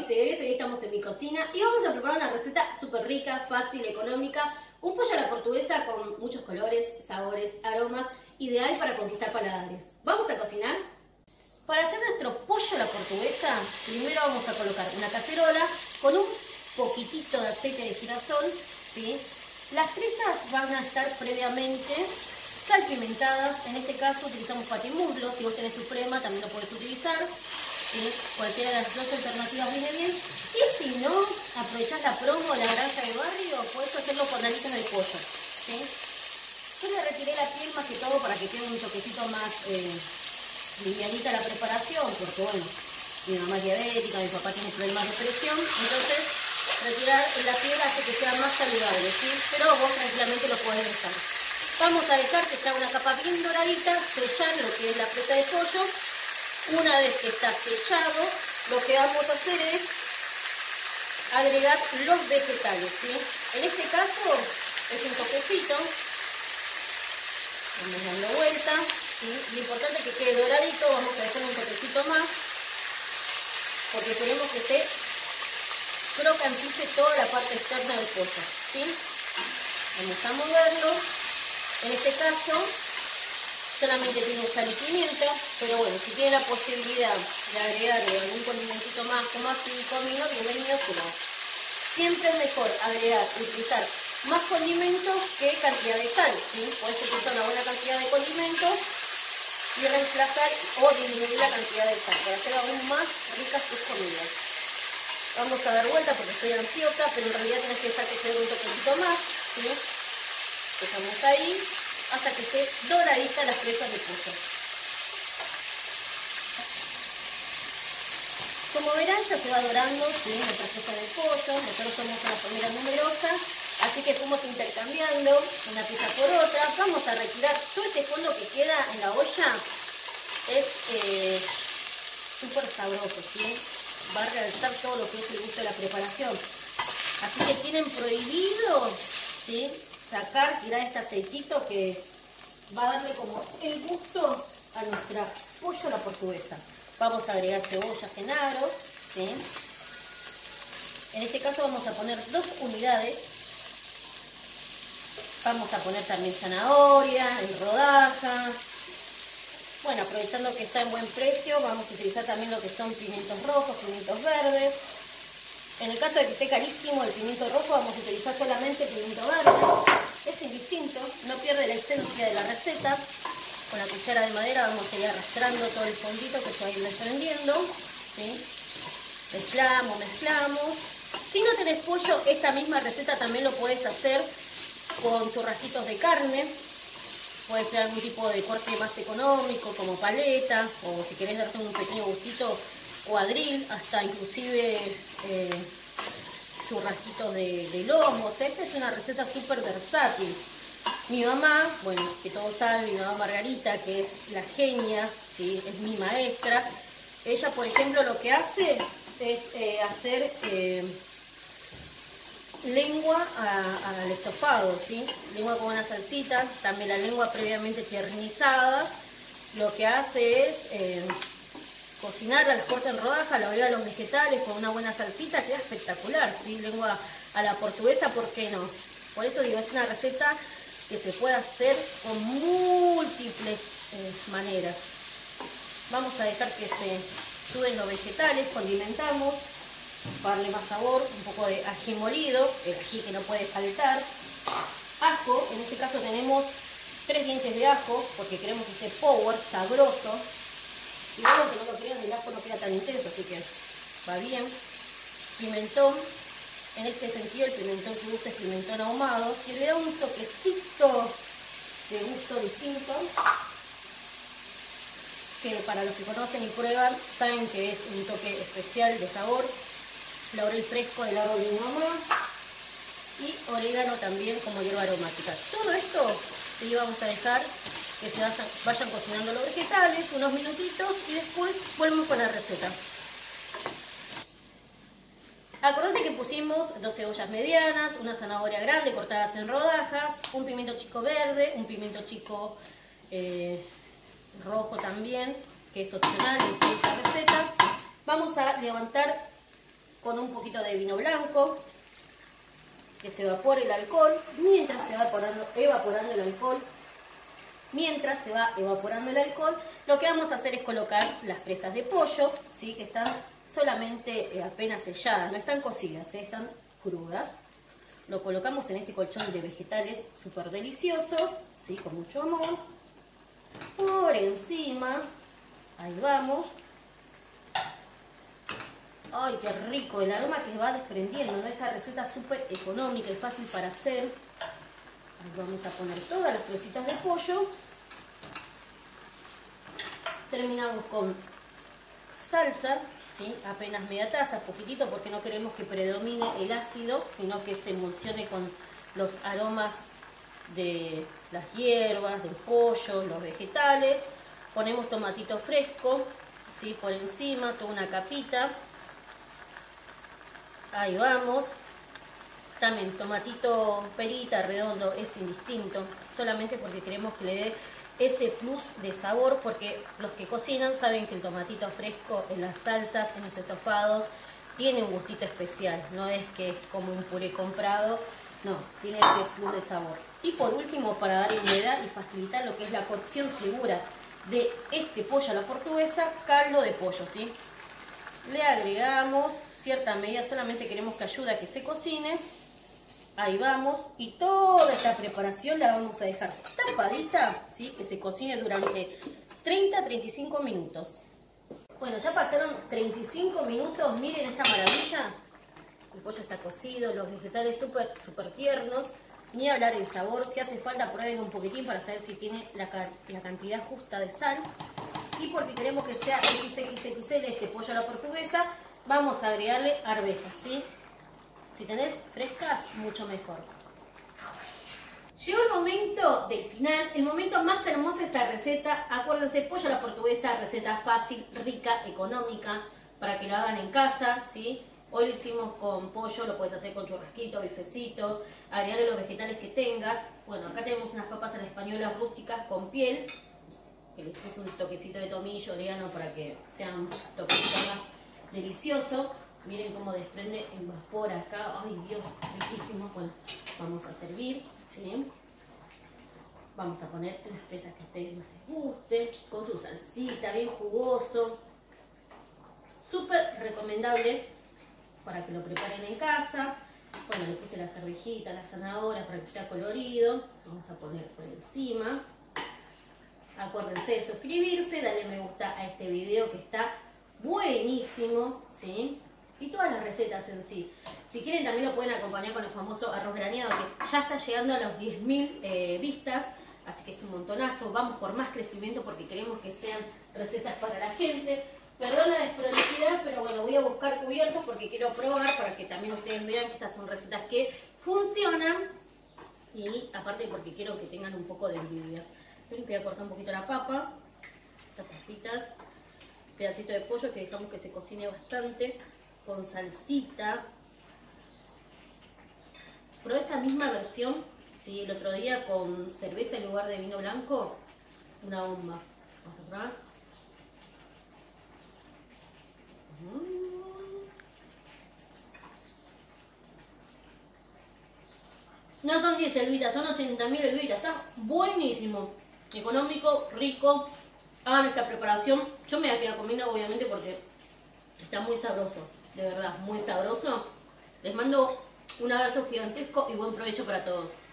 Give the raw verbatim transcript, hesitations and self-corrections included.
soy Ariel, hoy estamos en mi cocina y vamos a preparar una receta súper rica, fácil, económica. Un pollo a la portuguesa con muchos colores, sabores, aromas, ideal para conquistar paladares. ¿Vamos a cocinar? Para hacer nuestro pollo a la portuguesa, primero vamos a colocar una cacerola con un poquitito de aceite de girasol, ¿sí? Las presas van a estar previamente salpimentadas. En este caso utilizamos patimuslo. Si vos tenés suprema también lo podés utilizar, ¿sí? Cualquiera de las dos alternativas viene bien. Y si no, aprovechás la promo de la granja de barrio, podés hacerlo con alitas del pollo, ¿sí? Yo le retiré la piel más que todo para que quede un toquecito más eh, livianita la preparación, porque bueno, mi mamá es diabética, mi papá tiene problemas de presión, entonces retirar la piel hace que sea más saludable, ¿sí? Pero vos tranquilamente lo podés dejar. Vamos a dejar que se haga una capa bien doradita, sellar lo que es la presa de pollo. Una vez que está sellado, lo que vamos a hacer es agregar los vegetales, ¿sí? En este caso es un toquecito, vamos dando vuelta, ¿sí? Lo importante es que quede doradito, vamos a dejar un toquecito más, porque queremos que se crocantice toda la parte externa del pollo, ¿sí? Vamos a moverlo. En este caso solamente tiene sal y pimienta, pero bueno, si tiene la posibilidad de agregarle algún condimentito más como así, comino, bienvenido será. Siempre es mejor agregar, utilizar más condimentos que cantidad de sal, ¿sí? Puedes utilizar una buena cantidad de condimentos y reemplazar o disminuir la cantidad de sal para hacer aún más ricas tus comidas. Vamos a dar vuelta porque estoy ansiosa, pero en realidad tienes que dejar que se dé un toquecito más, ¿sí? Dejamos ahí hasta que esté doradita las presas de pollo. Como verán, ya se va dorando, ¿sí? Nuestra presa de pollo. Nosotros somos una familia numerosa, así que fuimos intercambiando una pieza por otra. Vamos a retirar todo este fondo que queda en la olla. Es eh, súper sabroso, ¿sí? Va a realzar todo lo que es el gusto de la preparación. Así que tienen prohibido, ¿sí?, sacar, tirar este aceitito que va a darle como el gusto a nuestra pollo a la portuguesa. Vamos a agregar cebollas en aros, ¿sí? En este caso vamos a poner dos unidades. Vamos a poner también zanahoria en rodajas. Bueno, aprovechando que está en buen precio, vamos a utilizar también lo que son pimientos rojos, pimientos verdes. En el caso de que esté carísimo el pimiento rojo, vamos a utilizar solamente pimiento verde. Es indistinto, no pierde la esencia de la receta. Con la cuchara de madera vamos a ir arrastrando todo el fondito que se va a ir desprendiendo, ¿sí? Mezclamos, mezclamos. Si no tenés pollo, esta misma receta también lo puedes hacer con churrasquitos de carne. Puede ser algún tipo de corte más económico, como paleta, o si querés darte un pequeño gustito, cuadril, hasta inclusive eh, churrasquitos de, de lomo. O sea, esta es una receta súper versátil. Mi mamá, bueno, que todos saben, mi mamá Margarita, que es la genia, ¿sí?, es mi maestra. Ella, por ejemplo, lo que hace es eh, hacer eh, lengua a, al estofado, ¿sí? Lengua con una salsita, también la lengua previamente tiernizada. Lo que hace es eh, cocinar, las corta en rodajas, la agrega a los vegetales con una buena salsita, queda espectacular, ¿sí? Lengua a la portuguesa, ¿por qué no? Por eso digo, es una receta que se puede hacer con múltiples eh, maneras. Vamos a dejar que se suben los vegetales, condimentamos para darle más sabor, un poco de ají molido, el ají que no puede faltar. Ajo, en este caso tenemos tres dientes de ajo, porque queremos que esté power, sabroso. Y bueno, que no lo crean, el ajo no queda tan intenso, así que va bien. Pimentón, en este sentido el pimentón que usa es pimentón ahumado, que le da un toquecito de gusto distinto, que para los que conocen y prueban, saben que es un toque especial de sabor. Laurel fresco del árbol de mi mamá y orégano también como hierba aromática. Todo esto sí vamos a dejar que se vayan, vayan cocinando los vegetales unos minutitos y después volvemos con la receta. Acordate que pusimos dos cebollas medianas, una zanahoria grande cortadas en rodajas, un pimiento chico verde, un pimiento chico eh, rojo también, que es opcional en esta receta. Vamos a levantar con un poquito de vino blanco, que se evapore el alcohol. Mientras se va evaporando, evaporando el alcohol, mientras se va evaporando el alcohol, lo que vamos a hacer es colocar las presas de pollo, ¿sí? Que están solamente eh, apenas selladas, no están cocidas, ¿eh? Están crudas. Lo colocamos en este colchón de vegetales súper deliciosos, ¿sí? Con mucho amor. Por encima, ahí vamos. ¡Ay, qué rico! El aroma que va desprendiendo, ¿no? Esta receta súper económica y fácil para hacer. Ahí vamos a poner todas las presitas de pollo. Terminamos con salsa, ¿sí? Apenas media taza, poquitito, porque no queremos que predomine el ácido, sino que se emulsione con los aromas de las hierbas, del pollo, los vegetales. Ponemos tomatito fresco, ¿sí? Por encima, toda una capita. Ahí vamos. También tomatito perita, redondo, es indistinto, solamente porque queremos que le dé ese plus de sabor, porque los que cocinan saben que el tomatito fresco en las salsas, en los estofados, tiene un gustito especial, no es que es como un puré comprado, no, tiene ese plus de sabor. Y por último, para dar humedad y facilitar lo que es la cocción segura de este pollo a la portuguesa, caldo de pollo, ¿sí? Le agregamos cierta medida, solamente queremos que ayude a que se cocine. Ahí vamos, y toda esta preparación la vamos a dejar tapadita, ¿sí? Que se cocine durante treinta a treinta y cinco minutos. Bueno, ya pasaron treinta y cinco minutos, miren esta maravilla. El pollo está cocido, los vegetales súper súper tiernos, ni hablar del sabor. Si hace falta, prueben un poquitín para saber si tiene la, la cantidad justa de sal. Y porque queremos que sea equis equis equis ele este pollo a la portuguesa, vamos a agregarle arvejas, ¿sí? Si tenés frescas, mucho mejor. Llegó el momento del final, el momento más hermoso de esta receta. Acuérdense, pollo a la portuguesa, receta fácil, rica, económica, para que la hagan en casa, ¿sí? Hoy lo hicimos con pollo, lo puedes hacer con churrasquitos, bifecitos, agregarle los vegetales que tengas. Bueno, acá tenemos unas papas a la española rústicas con piel, que les puse un toquecito de tomillo, orégano, para que sean un toquecito más delicioso. Miren cómo desprende el vapor acá. Ay, Dios, riquísimo. Bueno, vamos a servir, ¿sí? Vamos a poner las presas que a ustedes más les guste, con su salsita, bien jugoso. Súper recomendable para que lo preparen en casa. Bueno, le puse la cervejita, la zanahoria para que sea colorido. Vamos a poner por encima. Acuérdense de suscribirse, darle me gusta a este video que está buenísimo, ¿sí? Y todas las recetas en sí. Si quieren también lo pueden acompañar con el famoso arroz graneado, que ya está llegando a los diez mil eh, vistas, así que es un montonazo. Vamos por más crecimiento porque queremos que sean recetas para la gente. Perdón la desprolijidad, pero bueno, voy a buscar cubiertos porque quiero probar para que también ustedes vean que estas son recetas que funcionan. Y aparte porque quiero que tengan un poco de envidia. Miren que voy a cortar un poquito la papa, estas papitas, pedacito de pollo que dejamos que se cocine bastante, con salsita. Probé esta misma versión, ¿sí? El otro día con cerveza en lugar de vino blanco, una bomba. Vamos a probar. No son diez elvitas, son ochenta mil elvitas. Está buenísimo, económico, rico. Hagan esta preparación. Yo me la quedo comiendo obviamente porque está muy sabroso. De verdad, muy sabroso. Les mando un abrazo gigantesco y buen provecho para todos.